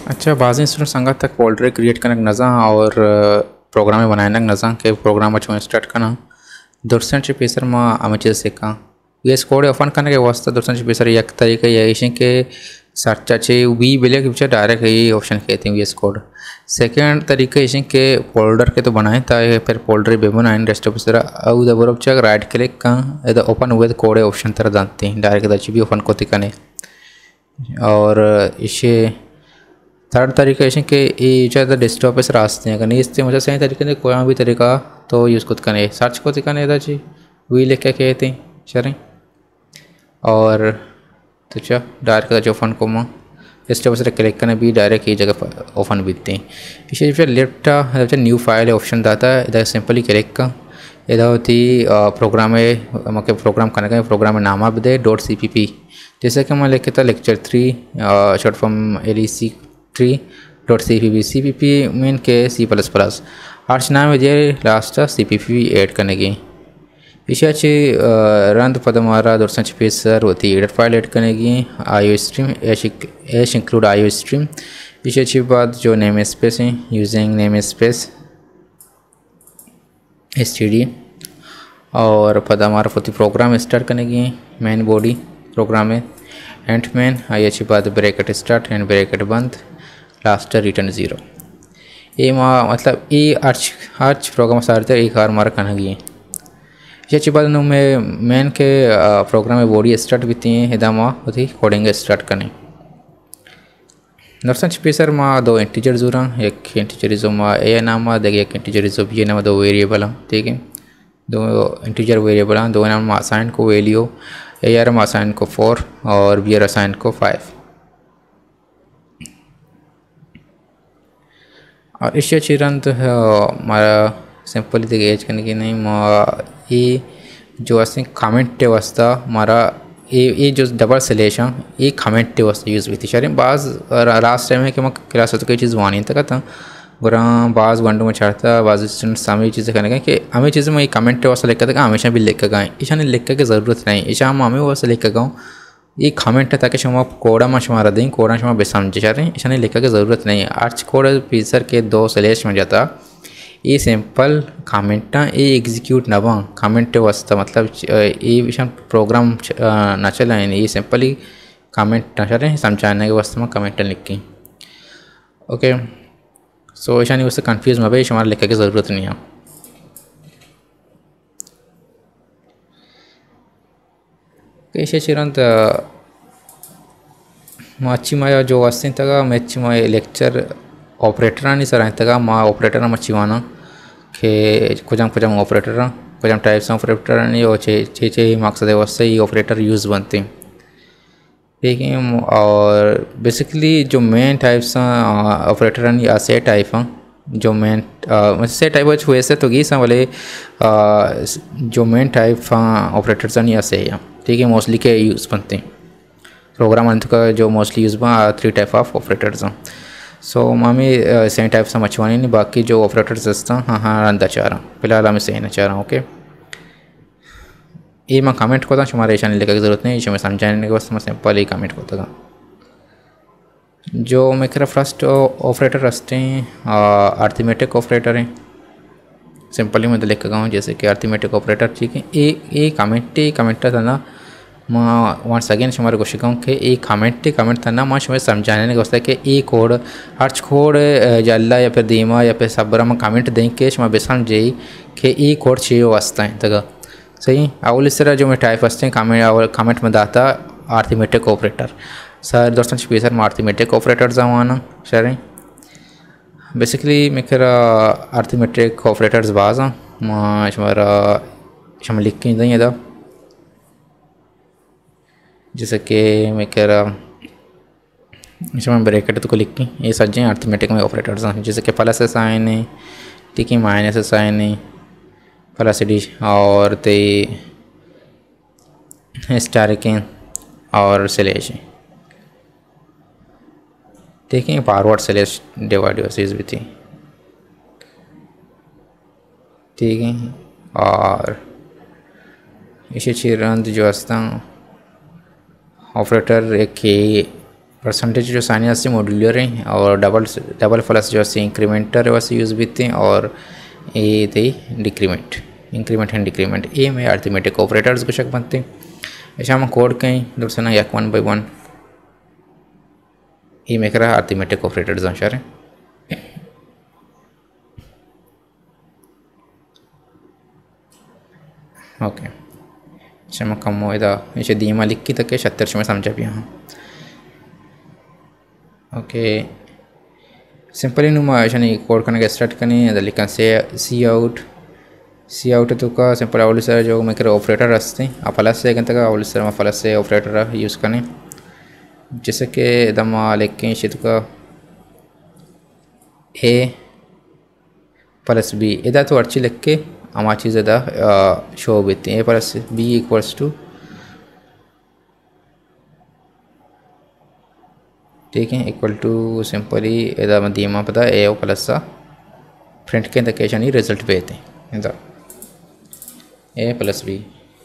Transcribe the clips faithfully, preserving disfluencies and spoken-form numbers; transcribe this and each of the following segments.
अच्छा बाज़ इंस्टॉल संगत तक फोल्डर क्रिएट करने नज़ा और प्रोग्राम बनाने नज़ा के प्रोग्राम अच्छे स्टार्ट करना दुर्सन पेसर में हमें चीज़ सीखा ये कोड ओपन करने के वास्ते दुर्सन पेसर एक तरीके ये इशन के सर्च अच्छे वी बिले के पीछे डायरेक्ट ये ऑप्शन कहते हैं ये कोड सेकंड तरीके इशन के फोल्डर के तो बनाए ताकि फिर फोल्डर भी बनाए रेस्ट ऑफ सर अब दबर चेक राइट क्लिक का इधर ओपन हुए कोड ऑप्शन तरह जानते हैं डायरेक्ट अच्छी भी ओपन कोती करने और इसे थर्ड तरीका ऐसे कि ये ज़्यादा डेस्कटॉप पे रास्ते हैं करने इससे मुझे सही तरीके से कोई भी तरीका तो यूज़ खुद करने सर्च को करने इधर जी वही लेके कहते हैं चलें और तो क्या डायरेक्ट का जो ओपन को माँ डेस्कटॉप से क्लिक करने भी डायरेक्ट ये जगह ओपन बीतते हैं इसे फिर लेफ्ट जब न्यू फाइल ऑप्शन आता है इधर सिंपली क्लिक का इधर होती प्रोग्राम है मतलब प्रोग्राम करने का प्रोग्राम में नाम आप दे डॉट सी पी पी जैसे कि मैं लिखे था lecture three short form L E C three dot C P P C P P mean के सी प्लस प्लस आर्च नाम है जे last C P P add करने की इसे अच्छी रंध पदमारा दोस्तों पेसर होती है एडिट फाइल ऐड करने की I O stream hash include I O stream इसे अच्छी बात जो नेम स्पेस है using name space S T D और पदमारा होती प्रोग्राम स्टार्ट करने की मेन बॉडी प्रोग्राम है एंड मैन आई अच्छी बात ब्रैकेट स्टार्ट एंड ब्रैकेट बंद लास्ट रिटर्न जीरो ये माँ मतलब ये आर्च आर्च प्रोग्राम सारे एक हार मार करना ये अच्छी बात में मेन के प्रोग्राम में बॉडी स्टार्ट बीती हैं इधर माँ होती कोडिंग स्टार्ट करने नर्सन स्पेसर माँ दो इंटीजर जुरा एक इंटीजर जो माँ ए नाम माँ देखिए एक इंटीजर जो भी नाम दो वेरिएबल हैं ठीक है दो इंटीजर वेरिएबल हैं दो नाम असाइन को वैल्यू ए आर असाइन को फोर और बी आर असाइन को फाइव और इससे अच्छी रन तो है हमारा सिंपली देखिए एज करने की नहीं ये जो ऐसे कमेंट के वास्ता हमारा ये ये जो डबल सिलेशन ये कमेंट के वास्ते यूज़ हुई थी शायद बाज़ लास्ट टाइम है कि मैं क्लास तो कोई चीज़ वानी तक था बुरा बाज़ वंडो में चढ़ता बाज़ स्टूडेंट सामने चीज़ें करने का कि हमें चीज़ें मैं कमेंट के वास्ते लिख कर हमेशा भी लिख कर गए ईशा ने लिख कर की ज़रूरत नहीं ईशा हम हमें वास्ते लिख कर गाऊँ ये कमेंट है ताकि शुमा कोड़ा में शुमारा दें कोड़ा शुमा बेसमझे जा रहे हैं ईशा ने लिखा की ज़रूरत नहीं आर्च कोड फीचर के दो स्लेश में जाता ये सिंपल कमेंट ये एग्जीक्यूट नवा कमेंट वास्ता मतलब ये विषय प्रोग्राम न चला है ये सिंपली कमेंट न चल समझाने के वास्ते में कमेंट लिखी ओके सो ईशा नहीं उससे कन्फ्यूज़ में भाई हमारा लिखने की ज़रूरत नहीं है कैसे चिरंत मच्छी माया जो वस्ती तक मच्छी माया लेक्चर ऑपरेटर नहीं सर तक मा ऑपरेटर मच्छी वाना के कुछ कुछ ऑपरेटर कुछ टाइप्स ऑपरेटर नहीं वो चे चे चे मकसद वस्ते ये ऑपरेटर यूज़ बनते हैं ठीक है और बेसिकली जो मेन टाइप्स ऑपरेटर नहीं या से टाइप हैं जो मेन से टाइप हुए से तो गीसा वाले जो मेन टाइप ऑपरेटर्स नहीं ऐसे हैं ठीक है मोस्टली के यूज़ बनते हैं प्रोग्राम अंत का जो मोस्टली यूज़ बा थ्री टाइप ऑफ ऑपरेटर्स हैं सो मामी सेम टाइप से मचवानी नहीं बाकी जो ऑपरेटर्स हैं हाँ हाँ अंदा चाह रहा हूँ फिलहाल हमें सही ना चाह रहा हूँ ओके ये मैं कमेंट को था हमारे ऐसा नहीं लिखने की ज़रूरत नहीं मैं समझाने के वास्ते मैं सिंपल ही कमेंट को था जो मेरा फर्स्ट ऑपरेटर रखते हैं अर्थमेटिक ऑपरेटर हैं सिंपली मैं तो लिख गया हूँ जैसे कि अर्थमेटिक ऑपरेटर ठीक है ये ये कमेंट कमेंट था ना मैं वंस अगेन हमारे को शिकाऊँ कि ये कमेंट कमेंट था ना मैं हमें समझाने के वास्ते कि ये कोड अर्च कोड जल्ला या फिर धीमा या फिर सबरा में कमेंट दें के मैं बेसम जाई कि ये कोड चाहिए वास्ता है तक सही अवल इस तरह जो मैं टाइप वास्ते कमेंट कमेंट में दाता अर्थमेटिक ऑपरेटर सर दोस्तों स्पेसर में अर्थमेटिक ऑपरेटर जमाना सर बेसिकली मेरा अर्थमेटिक ऑपरेटर्स बाज़ हमारा हम लिख के नहीं था जैसे कि मैं कह रहा इसमें ब्रैकेट तो को लिख के ये सज्जे अर्थमेटिक में ऑपरेटर्स हैं जैसे कि प्लस से साइन है ठीक है माइनस से साइन है प्लस डी और ते स्टार के और स्लैश ठीक है फॉरवर्ड स्लैश डिवाइड वर्सेस भी थी ठीक है और इसे चिरंद जो असता ऑपरेटर एक परसेंटेज जो साइन से मॉड्यूलर है और डबल डबल प्लस जो इंक्रीमेंटर वैसे यूज भी थे और ये थे डिक्रीमेंट इंक्रीमेंट एंड डिक्रीमेंट ये में अर्थमेटिक ऑपरेटर्स को शक बनते ऐसा हम कोड कहीं दूसरा ना एक वन बाई वन ये में करा अर्थमेटिक ऑपरेटर्स आंसर है ओके अच्छा मैं कम इदा इसे दीमा लिख की तक के सत्तर में समझा भी हाँ ओके सिंपली नुमा ऐसा नहीं कोड करने के स्टार्ट करनी है लिखा से सी आउट सी आउट तो का सिंपल अवली सर जो मैं कर ऑपरेटर रस्ते आ प्लस से तक अवली सर में प्लस से ऑपरेटर यूज़ करने जैसे कि दम लिख के इसे तो का ए प्लस बी इधर तो अच्छी लिख के हमारी चीज़ इधर शो बीती A plus B equals to ठीक है इक्वल टू सिंपली इधर मैं दीमा पता ए प्लस सा फ्रंट के अंदर कैसा नहीं रिजल्ट पे थे इधर ए प्लस बी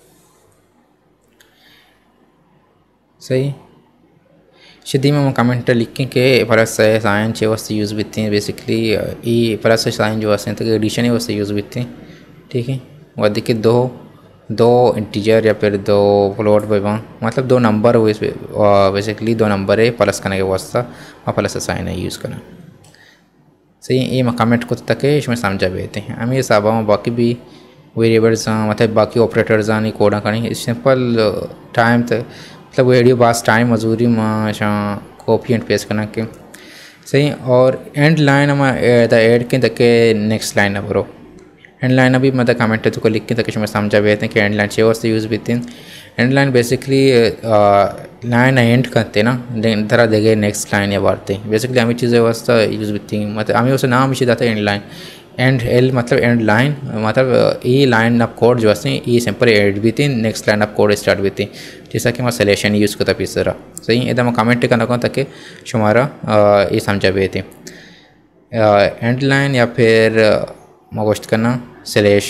सही सीधी में कमेंट लिखें कि प्लस साइन चे वस्ते यूज़ भी थी बेसिकली ई प्लस साइन जो वस्ते तो एडिशन ही वस्ते यूज़ भी थी ठीक है वो देखिए दो दो इंटीजर या फिर दो फ्लोट पे मतलब दो नंबर हुए बेसिकली दो नंबर है प्लस करने के वास्ता और प्लस साइन है यूज़ करना सही ये मैं कमेंट को तक है इसमें समझा बेते हैं हम ये सब बाकी भी वेरिएबल्स मतलब बाकी ऑपरेटर्स नहीं कोड करनी सिंपल टाइम तक मतलब वीडियो बास टाइम मजूरी में कॉपी एंड पेस्ट करना के सही और एंड लाइन में ऐड के तक नेक्स्ट लाइन है बरो एंड लाइन अभी मतलब कमेंट तो को लिख के तक मैं समझा बेते हैं कि एंड लाइन छः वास्ते यूज़ भी थी end line basically line end करते ना तरह देखे नेक्स्ट लाइन या बारते बेसिकली हमें चीज़ें वास्ता यूज़ भी थी मतलब हमें उसे नाम इसी जाता है एंड लाइन एंड एल मतलब एंड लाइन मतलब ये लाइन ऑफ कोड जो है ये सिंपल एड भी थी next line of code start भी थी जैसा कि मैं सिलेक्शन यूज़ करता पीसरा सही इधर मैं कमेंट करना कहूँ ताकि शुमारा ये समझा भी थी एंड लाइन या फिर मैं गोश्त करना सिलेश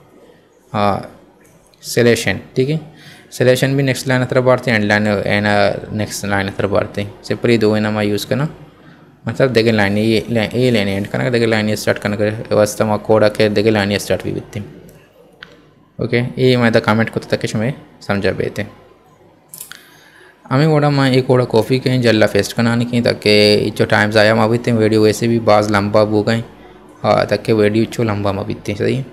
सिलेशन ठीक है सिलेशन भी नेक्स्ट लाइन तरफ बढ़ते एंड लाइन एंड नेक्स्ट लाइन तरफ बढ़ते सिंपल ये दो मैं यूज़ करना मतलब देखे लाइन ये ये लाइन एंड करना देखे लाइन ये स्टार्ट करना करे वास्तव में कोड आके देखे लाइन ये स्टार्ट भी बीतती ओके ये मैं कमेंट को तक मैं समझा बेते हमें वोड़ा मैं एक वोड़ा कॉफ़ी कहीं जल्ला फेस्ट करना नहीं कहीं ताकि जो टाइम्स आया मैं बीतते वीडियो वैसे भी बाज लंबा बो गई हाँ ताकि वीडियो चो लंबा मैं बीतती सही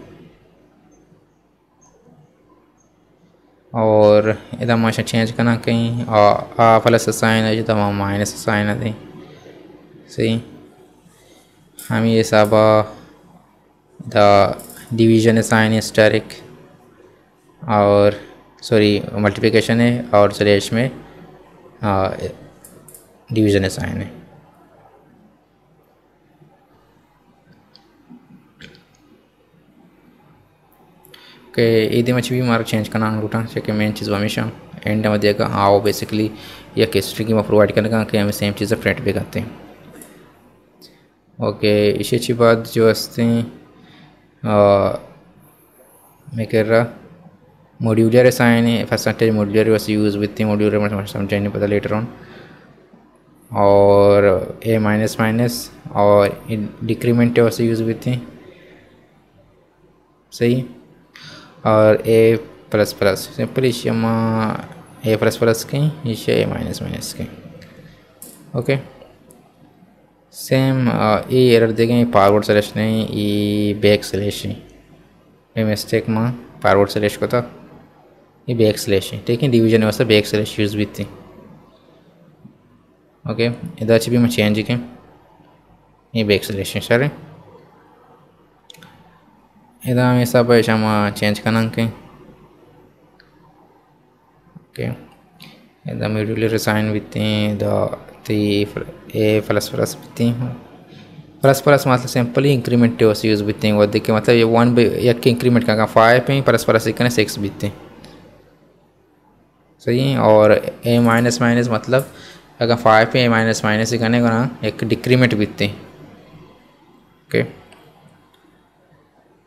और इधर मैं चेंज करना कहीं आ प्लस साइन है जो माइनस साइन है सही हम ये सब द डिवीजन साइन है स्टेरिक और सॉरी मल्टीप्लिकेशन है और स्लैश में डिवीजन साइन है के इधर में भी मार्क चेंज करना रूटा कि मेन चीज़ हमेशा एंड में देगा आओ बेसिकली या हिस्ट्री की मैं प्रोवाइड करने का कि हमें सेम चीज़ें प्रिंट भी करते हैं ओके इसी अच्छी बात जो हंसते हैं मैं कह रहा मॉड्यूलर साइन है परसेंटेज मॉड्यूलर वैसे यूज़ विथ मॉड्यूलर में समझा नहीं पता लेटर ऑन और ए माइनस माइनस और डिक्रीमेंट वैसे यूज़ विथ सही और ए प्लस प्लस सिंपल इसे ए प्लस प्लस के इसे ए माइनस माइनस के ओके सेम ये एरर देखें फॉरवर्ड स्लैश नहीं ये बैक स्लैश है ये मिस्टेक में फॉरवर्ड स्लैश को था ये बैक स्लैश है ठीक है डिवीजन वास्ते बैक स्लैश यूज़ भी थी ओके इधर भी मैं चेंज के ये बैक स्लैश है सर इधर हम सब ऐसा मैं चेंज करना के ओके इधर मॉड्यूलर साइन भी थी इधर ए प्लस प्लस भी प्लस प्लस मतलब सिंपली इंक्रीमेंट यूज़ भी थी वो देखिए मतलब ये वन बाई एक के इंक्रीमेंट का फाइव पे प्लस प्लस एक सिक्स भी थी सही और ए माइनस माइनस मतलब अगर फाइव पे ए माइनस माइनस करने का ना एक डिक्रीमेंट भी थी ओके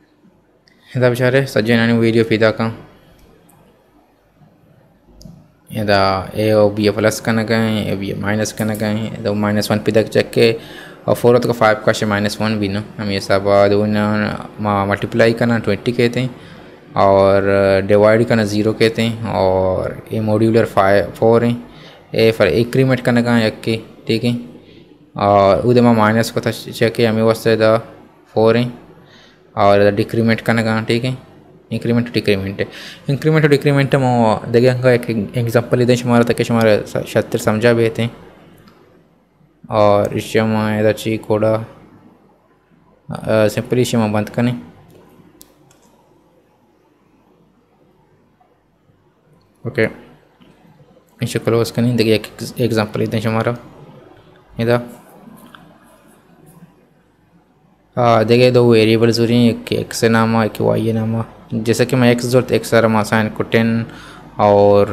इधर बेचारे सज्जन वीडियो पीदा का इदा ए और बी प्लस कन गए ए बी माइनस कन गए इदा माइनस वन पिदक चक्के और फोर तो फाइव का शे माइनस वन भी ना हम ये सब मल्टीप्लाई करना ट्वेंटी कहते हैं और डिवाइड करना ज़ीरो कहते हैं और ए मॉड्यूलर फाइव फोर है ए फिर इंक्रीमेंट करना का यक्के ठीक है और उधर में माइनस को था चेक हमें वास्ते दा फोर है और डिक्रीमेंट करना का ठीक है इंक्रीमेंट डिक्रीमेंट इंक्रीमेंट डिक्रीमेंट में देखिए एक एग्जांपल इधर हमारा तक हमारे छत्तर समझा भी थे और इस में इधर ची कोड़ा सिंपल इस में बंद करने ओके इसे क्लोज करने देखिए एक एग्जांपल इधर हमारा इधर देखिए दो वेरिएबल जरूरी हैं एक एक्स नाम एक वाई नाम जैसे कि मैं एक्स जोड़ एक्स सारा मासाइन को टेन और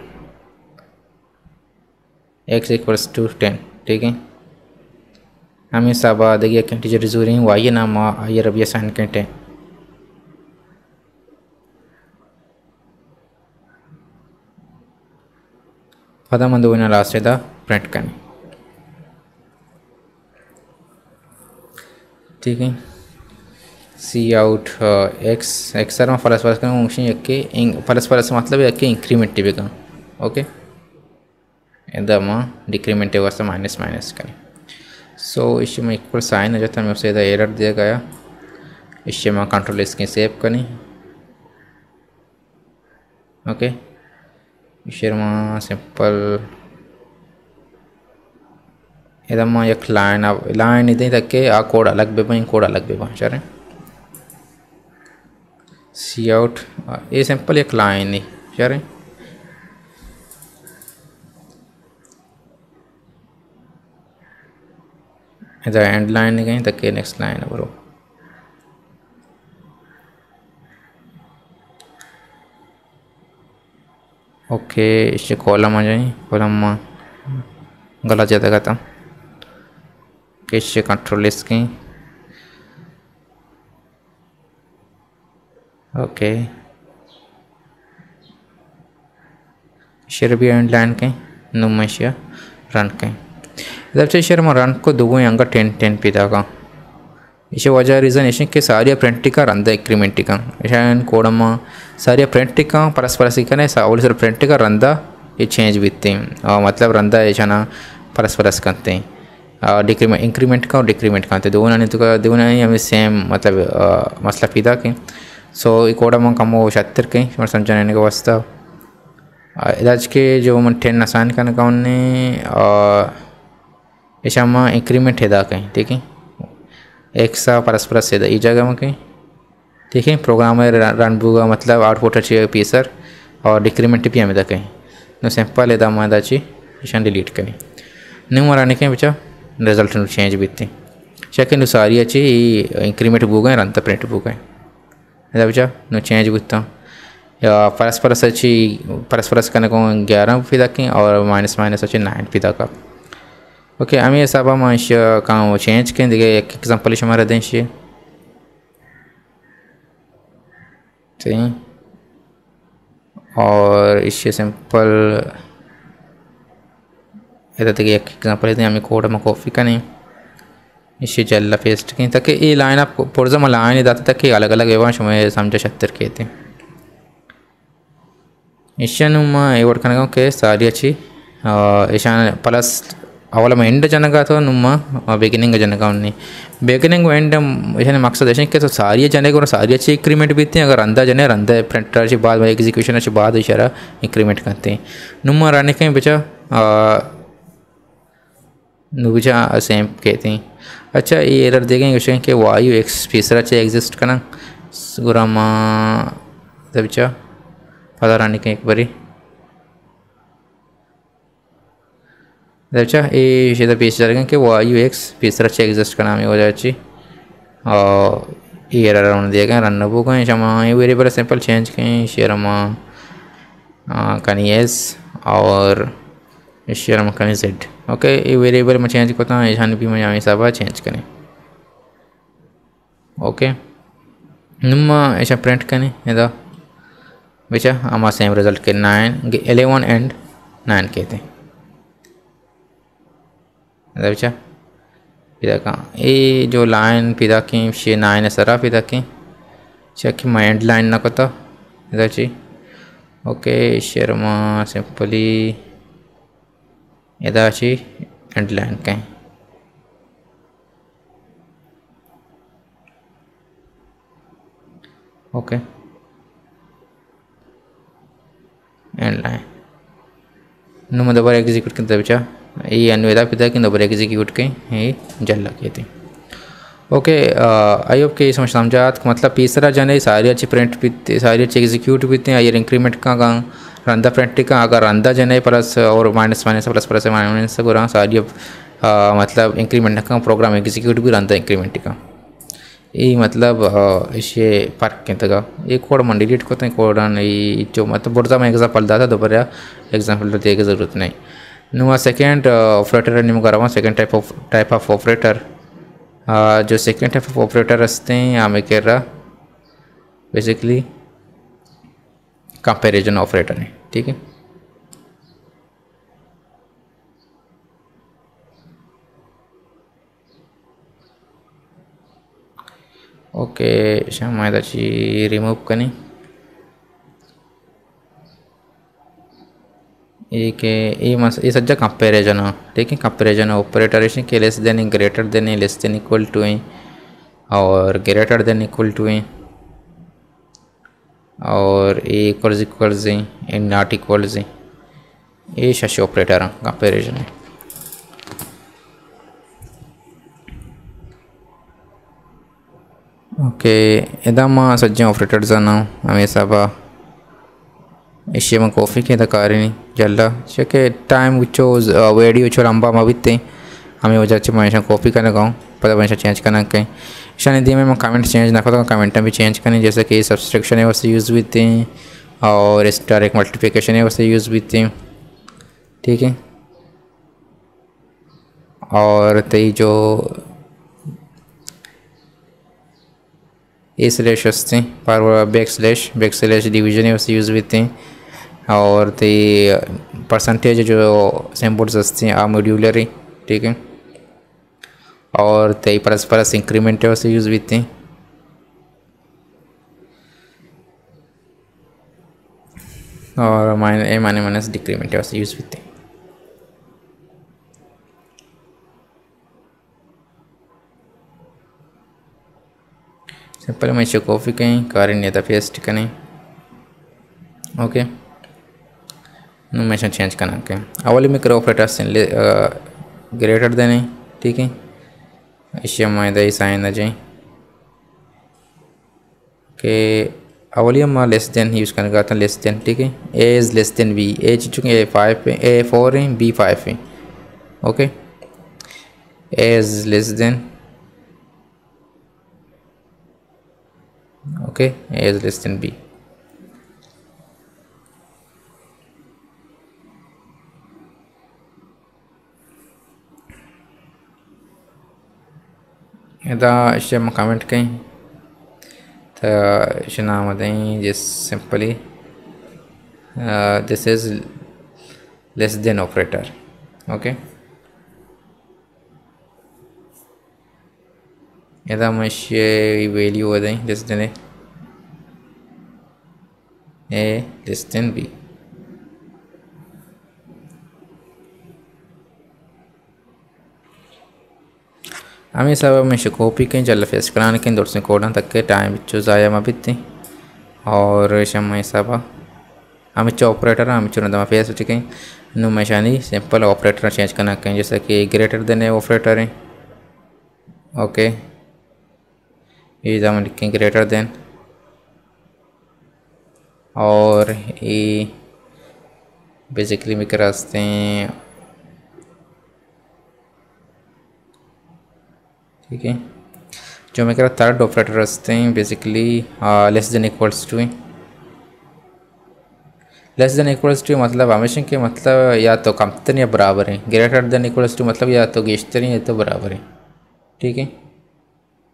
एक्स इक्वल्स टू टेन ठीक है हमें सब देखिए इंटीजर जरूरी हैं वाई नाम आई रबिया साइन के टेन पता मंद होना लास्ट इधर प्रिंट करने ठीक है सी आउट एक्स एक्स सर में फलस फलस का फंक्शन यके फलस फलस मतलब यके इंक्रीमेंट टिपिका ओके इधर में डिक्रीमेंट वास्ते माइनस माइनस करें सो इस में इक्वल साइन हो जाता है मैं उसे इधर एरर दिया गया इस में कंट्रोल इसकी सेव करें ओके इस में सिंपल इधर में एक लाइन अब लाइन इधर तक के आ कोड अलग बेबा इन कोड अलग बेबा चलें सी आउट ये सिंपल एक लाइन ही चलें इधर एंड लाइन नहीं गई तक के नेक्स्ट लाइन है ब्रो ओके इससे कॉलम आ जाए कॉलम में गलत ज़्यादा खत्म कैसे कंट्रोल इसकी ओके शेयर भी एंड लाइन के नुमशिया रन के इधर से शेयर में रन को दुगो यंगा टेन टेन पिता का इसे वजह रीज़न इसे के सारी प्रिंटिका रंदा इंक्रीमेंटिका इसे कोडम सारी प्रिंटिका परस्पर सीखने सावल सर प्रिंटिका रंदा ये चेंज बीतते मतलब रंदा ऐसा ना परस्परस करते हैं डिक्रीमेंट इंक्रीमेंट का और डिक्रीमेंट का दोनों ने तो दोनों ही हमें सेम मतलब आ, मसला पिदा के सो एक कोड़ा में कम वो छत्तर के मैं समझाने का वास्ता इलाज के जो मन टेन आसान करने का उन्हें ऐसा में इंक्रीमेंट है दा कहीं ठीक है एक सा परस्परस है दा इस जगह में कहीं ठीक है प्रोग्राम रन बुगा मतलब आउटपुट अच्छी पीसर और डिक्रीमेंट भी हमें दा कहीं no सिंपल है दा मैं दाची इशान डिलीट करें नहीं मराने के बच्चा रिजल्ट चेंज बीते सेकंड सारी अच्छी इंक्रीमेंट बुक है रंता प्रिंट बुक है ऐसा बच्चा नो चेंज बीतता परस्परस अच्छी परस्परस करने को ग्यारह फिदा की और माइनस माइनस अच्छी नाइन फिदा का ओके हमें ये सब हम का चेंज करें देखिए एक एग्जांपल इस हमारे दें से ठीक और इससे सिंपल इधर देखिए एक एग्जांपल है हमें कोड में कॉपी करनी इसे जल्ला पेस्ट करें ताकि ये लाइन आप पुरजम लाइन दाता तक अलग अलग व्यवहार में समझा छत्तर कहते इसे नुम्मा ये वर्ड करने के सारी अच्छी ईशान प्लस अवल में एंड जनगा तो नुम्मा बिगिनिंग जनगा उन्नी बिगिनिंग एंड इसे मकसद ऐसे कि तो सारी जने को सारी अच्छी इंक्रीमेंट बीतती हैं अगर रंदा जने रंदा प्रिंटर अच्छी बाद एग्जीक्यूशन अच्छी बाद इशारा इंक्रीमेंट करते हैं नुम्मा रहने के बचा नुबचा सेम कहते हैं अच्छा ये एरर देखेंगे क्वेश्चन कि वायु एक्स तीसरा अच्छे एग्जिस्ट करना गुरामा बच्चा पता रहने के एक बारी अच्छा ये शेदा पीस जाएगा कि वायु एक्स तीसरा अच्छे एग्जिस्ट करना हमें हो जाए और ये एरर उन्हें दिया रन नबू कहीं शमा ये वेरिएबल सिंपल चेंज कहीं शेरमा कहीं एस और शेयर में कहीं जेड ओके ये वेरिएबल में चेंज करता हूँ यहाँ भी मैं यहाँ सब चेंज करें ओके नुम्मा ऐसा प्रिंट करें इधर बेचा हमारा सेम रिजल्ट के नाइन एलेवन एंड नाइन कहते हैं अच्छा पिदा का ये जो लाइन पिदा की शे नाइन सरा पिदा की चेक मा एंड लाइन ना कता इदाची ओके शर्मा सिंपली इदाची एंड लाइन कहीं ओके एंड लाइन नु दोबारा एग्जीक्यूट किंता बिचा ये अनुवेदा पिता की दोबारा एग्जीक्यूट कहीं ये जल्ला कहते ओके आई होप के समझ समझात मतलब तीसरा जने सारी अच्छी प्रिंट भी सारी अच्छी एग्जीक्यूट भी थे ये इंक्रीमेंट का का रंदा प्रिंट का अगर रंदा जने प्लस और minus minus plus plus minus को रहा सारी मतलब इंक्रीमेंट का प्रोग्राम एग्जीक्यूट भी रंदा इंक्रीमेंट का ये मतलब इसे पार्क के तक ये कोड मन डिलीट करते हैं कोड ये जो मतलब बुर्जा में एग्जाम्पल दाता दोबारा एग्जाम्पल देने की ज़रूरत नहीं नुआ सेकेंड ऑपरेटर निम करावा second type of type of operator जो सेकेंड टाइप ऑफ ऑपरेटर असते हैं आमें कह रहा बेसिकली कंपैरिजन ऑपरेटर है ठीक है ओके शायद रिमूव करें एक ये मस ये सज्जा कंपैरिजन है ठीक है कंपैरिजन ऑपरेटर के less than greater than less than equal to है और ग्रेटर देन इक्वल टू है और ए इक्वल्स इक्वल्स है एंड नॉट इक्वल्स है ये शशि ऑपरेटर है कंपैरिजन है ओके इदा मां सज्जा ऑपरेटर्स ना हमेशा बा इसे में कॉफ़ी के दकारी जल्ला चेके टाइम विचो वेडी विचो लंबा मबिते हमें वजह से मैं कॉफ़ी करने गाऊँ पता मैं चेंज करना कहीं शायद निधि में मैं कमेंट चेंज ना करता कमेंट भी चेंज करनी जैसे कि सब्सट्रैक्शन है वैसे यूज़ भी थे और इस डायरेक्ट मल्टीप्लिकेशन है वैसे यूज़ भी थे ठीक है और तई जो ए स्लैश वस्ते पर back slash back slash division है वैसे यूज़ भी थे और ते परसेंटेज जो सिंबल्स वस्ते आ मॉड्यूलर है ठीक है और ते परस परस इंक्रीमेंट है वैसे यूज़ भी थे और minus a minus minus decrement है वैसे यूज़ भी थे सिंपल मैं इसे कॉपी कहीं कारण नहीं था पेस्ट करें ओके मैं चेंज करना के अवली में करो ऑपरेटर से ग्रेटर देने ठीक है इसे मैं साइन आ जाए कि अवली हम लेस देन यूज़ करने का लेस देन ठीक है a is less than b a चूँकि ए फाइव पे ए फोर है बी फाइव है okay a is less than okay a is less than b इदा इसे हम कमेंट कहीं तो इसे नाम दें जिस simply this is less than operator okay इदा हम इसे वैल्यू दें less than a less than b हमें सब में कॉपी कहीं जल्द फेस कराने के दूर से कोडन तक के टाइम जो ज़ाया में बीते और शम सब हमें चो ऑपरेटर हम चुना फेस चुके नु मैशानी सिंपल ऑपरेटर चेंज करना कहीं जैसे कि ग्रेटर देन ए ऑपरेटर है ओके ये हम लिखें ग्रेटर देन और ये बेसिकली में कराते हैं ठीक है जो मैं कह रहा थर्ड ऑपरेटर रखते हैं basically less than equals to less than equals to मतलब हमेशा के मतलब या तो कमतर या बराबर है ग्रेटर देन इक्वल्स टू मतलब या तो गेस्टर या तो बराबर है ठीक है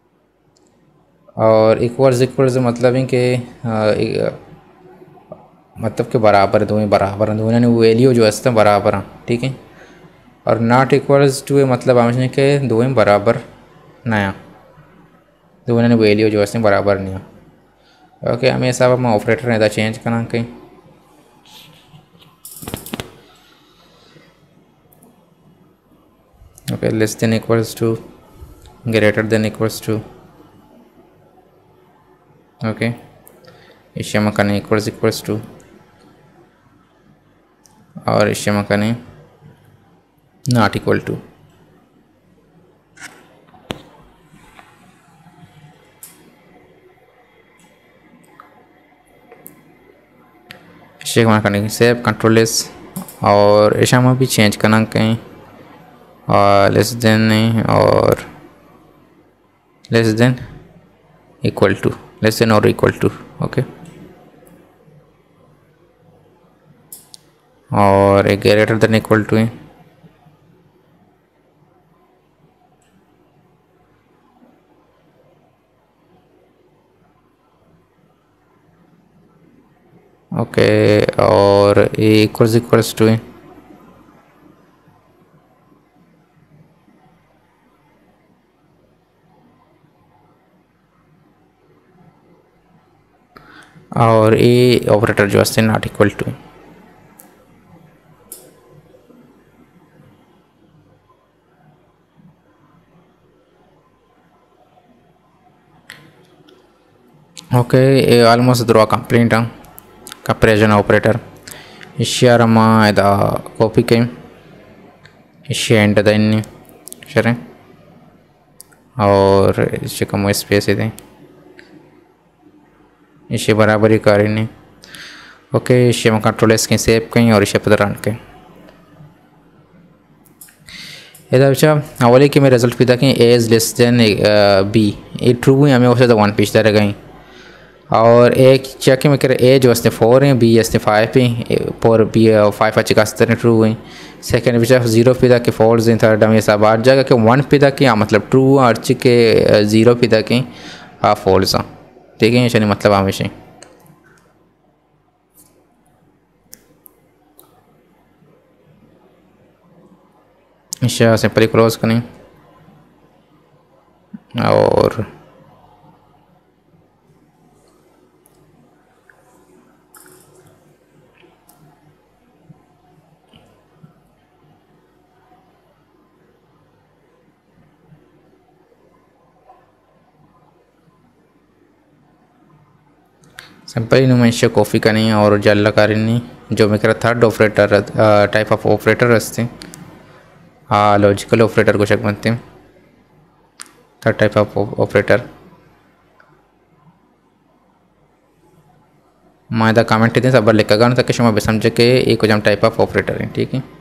और इक्वल्स इक्वल्स मतलब है कि मतलब कि बराबर दोवें बराबर दोवें वैल्यू जो असतं बराबर हैं, ठीक है। और नॉट इक्वल्स टू मतलब आमने के दोवें बराबर नया दोवें वैल्यू जो असतं बराबर नहीं। ओके आम्ही हिसाब में ऑपरेटर येता चेंज करना कहीं। Okay less than equals to greater than equals to okay इसे मकाने इक्वल्स इक्वल्स टू और इसे मकाने नॉट इक्वल टू। इसे मकाने सेव कंट्रोल एस और इसे में भी चेंज करना कहीं और लेस देन नहीं और less than equal to less than और इक्वल टू ओके। और एक ग्रेटर देन इक्वल टू है ओके और ए इक्वल्स इक्वल्स टू है और ए ऑपरेटर जो है नॉट इक्वल टू। ओके ये आलमोस्ट द्रो कंप्लीट कंपेरिजन ऑपरेटर इश्यारमा इदा कॉपी के इश्य एंड दाइनी सरे और इश्य कम स्पेस ಇದೆ इश्य बराबर ही करेंगे। ओके इश्य में कंट्रोल एस के सेव कहीं और इश्य पर रन कहीं इधर बच्चा अवली के मैं रिजल्ट पिता कि a is less than b ये ट्रू है हमें उसे तो वन पिच दे गई और एक चेक में कर ए जो असते फोर है बी असते फाइव है फोर बी फाइव अच्छी कास्ते ट्रू हुई सेकंड बच्चा जीरो पिता के फॉल्स हैं थर्ड में सब आठ जगह के वन पिता के मतलब ट्रू अर्ची के जीरो पिता के आ फॉल्स हैं, ठीक है। ये मतलब हमेशा इसे सिंपली क्लोज करें और सिंपली नुमाइश कॉफ़ी करनी और जल्ला करनी जो मेरा third operator type of operator असते हाँ लॉजिकल ऑपरेटर को शक बनते हैं थर्ड टाइप ऑफ ऑपरेटर मैं इधर कमेंट इतने सब लिखा गया ताकि शुमा भी समझे कि एक जम टाइप ऑफ ऑपरेटर है, ठीक है।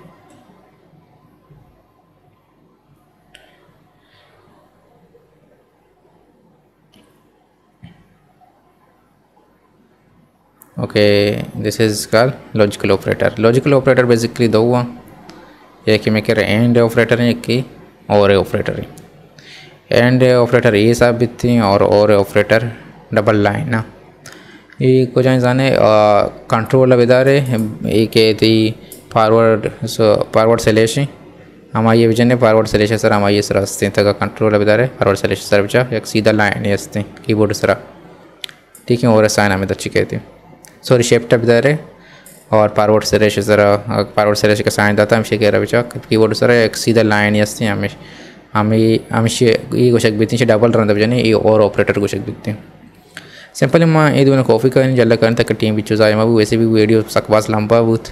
Okay this is called logical operator. Logical operator basically दो हुआ एक ही में कह रहे एंड ऑपरेटर है एक की और ऑपरेटर है। एंड ऑपरेटर ये साबित थी और और ऑपरेटर डबल लाइन ना ये कुछ जाने कंट्रोल विदारे एक थी फॉरवर्ड फॉरवर्ड सेलेशन हमारे विजन फॉरवर्ड सेलेशन सर हमारे सर हंसते तक कंट्रोल विदारे फॉरवर्ड सेलेशन सर बचा एक सीधा लाइन ये हंसते कीबोर्ड सर, ठीक है। और साइन हमें अच्छी कहती हूँ सॉरी शेप टप दारे और forward slash sir forward slash का साइन दाता हमेशा कह रहा बचा कीबोर्ड सर एक सीधा लाइन ये हंसते हमें हमें हमेशा ये कुछ बीतती डबल रन बजाने ये और ऑपरेटर कुछ बीतती सिंपली मैं ये दोनों कॉफ़ी करनी जल्द करने तक टीम भी चूज़ा मैं वैसे भी वीडियो सकवास लंबा बहुत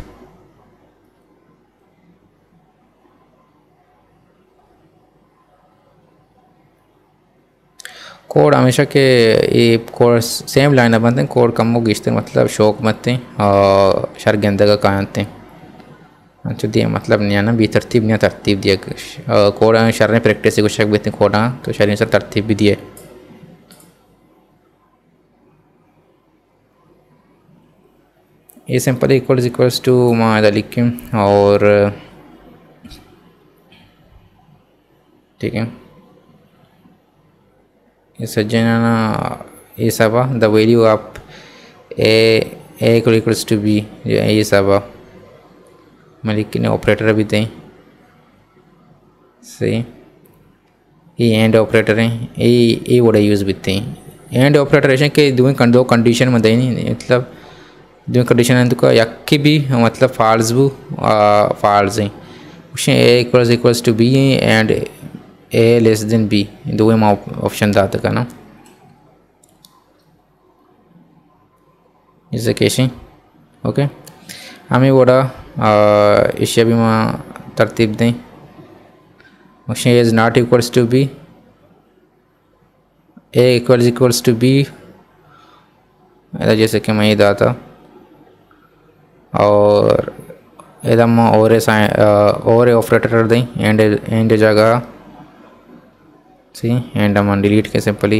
कोड हमेशा के ये कोड सेम लाइन बनते हैं कोड कम हो गिश्ते मतलब शौक मत और शर गेंदा का कानते अच्छा दिया मतलब नहीं आना भी तरतीब नहीं तरतीब दिया कोड शर ने प्रैक्टिस से कुछ भी कोडा तो शर सर तरतीब भी दिए ये सिंपल इक्वल्स इक्वल्स टू मैं इधर लिख और ठीक है ये सज्जना ये सब the value of a a equals to b ये सब मलिक ने ऑपरेटर भी दें सही ये एंड ऑपरेटर हैं ये ये बड़ा यूज़ भी थे एंड ऑपरेटर ऐसे कि दो दो कंडीशन में देनी मतलब दो कंडीशन अंदर यक्की भी मतलब फॉल्स भी फॉल्स हैं उसे a equals equals to b and a less than b दो में ऑप्शन दाता का ना इसे कैसे ओके हमें बड़ा इसे भी मैं तरतीब दें उसे is not equals to b a equals equals to b जैसे कि मैं ये दाता और एकदम और और ऑपरेटर दें एंड एंड जगह सी एंड हम डिलीट के सिंपली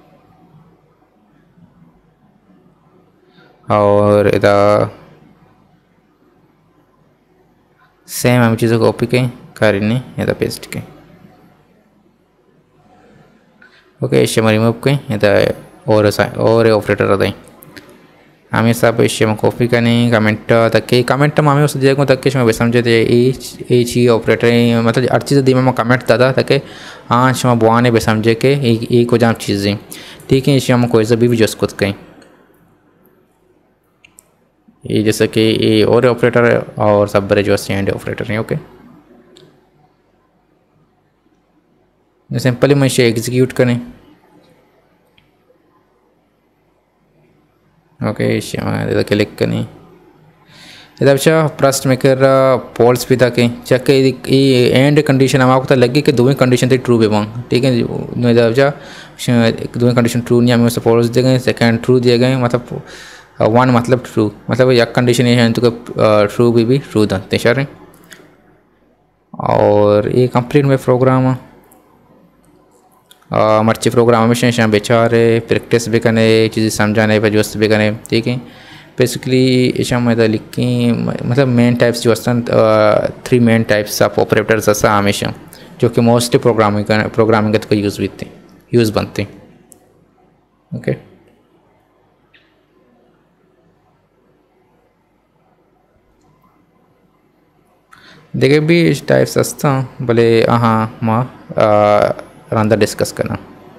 और इधर सेम हम चीज़ों को कॉपी करें करने इधर पेस्ट करें ओके इसे हम रिमूव करें इधर और और ऑपरेटर दें हमें सब इसे हम कॉपी करें कमेंट तक के कमेंट में हमें उस जगह तक के मैं समझे थे ये चीज़ ऑपरेटर मतलब हर चीज़ दी मैं कमेंट दादा तक हाँ शमा बुआने बे समझे के ये को जाम चीज़ें ठीक है इसे हम कोई सा भी जस खुद करें ये जैसे कि ये और ऑपरेटर है और सब बड़े जो एंड ऑपरेटर हैं ओके सिंपली मैं इसे एग्जीक्यूट करें ओके इसे मैं क्लिक करें इधर अच्छा प्रश्न में कर पोल्स भी था कि चेक ये एंड कंडीशन हम आपको लगी कि दोनों कंडीशन थे ट्रू बेबंग ठीक है इधर अच्छा दोनों कंडीशन ट्रू नहीं हमें उससे पोल्स दिए गए सेकंड ट्रू दिए गए मतलब वन मतलब ट्रू मतलब एक कंडीशन ये है तो ट्रू भी भी ट्रू दंते शर और ये कंप्लीट में प्रोग्राम मर्ची प्रोग्राम हमेशा बेचारे प्रैक्टिस भी करने चीज़ें समझाने पर जोस्त भी करने ठीक है बेसिकली ऐसा मैं लिखी मतलब मेन टाइप्स जो three main types of operators ऐसा हमेशा जो कि मोस्टली प्रोग्रामिंग प्रोग्रामिंग के तो यूज़ भी थे यूज़ बनते ओके देखिए भी इस टाइप्स असता भले हाँ माँ रंदा डिस्कस करना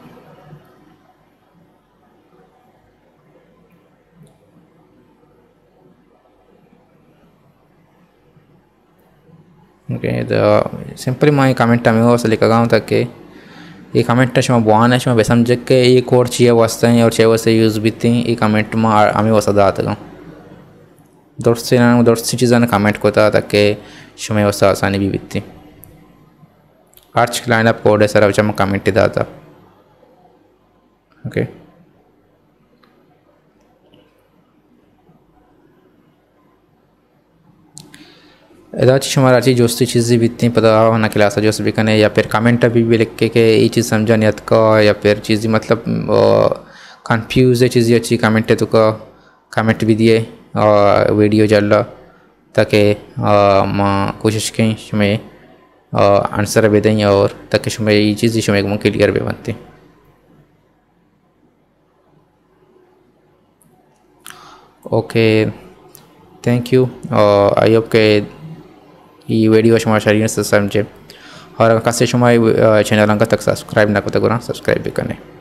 ओके तो सिंपली मैं कमेंट में वो लिखा गाँव तक के ये कमेंट शमा बुआना शमा बेसमझ के ये कोड चाहिए वास्ते हैं और चाहिए वैसे यूज़ भी थी ये कमेंट में हमें वो सदा आता दोस्त से ना दोस्त से चीज़ें कमेंट कोता तक के शमे वैसे आसानी भी बीतती आर्च लाइन अप कोड है सर अब मैं कमेंट ही दाता ओके एदाची हमारा चीज़ जोस्ती चीज़ें भी इतनी पता होना क्लास जोस्त भी करने या फिर कमेंट भी भी लिख के ये चीज़ समझा नहीं आता का या फिर चीज़ मतलब कंफ्यूज है चीज़ें अच्छी कमेंट है तो का कमेंट भी दिए और वीडियो जल्ला ताकि माँ कोशिश करें हमें आंसर भी दें और ताकि हमें ये चीज़ हमें क्लियर भी बनती okay thank you I hope के ये वीडियो हमारे शरीर से समझे और अगर कैसे हमारे चैनल तक सब्सक्राइब ना करते सब्सक्राइब भी करें।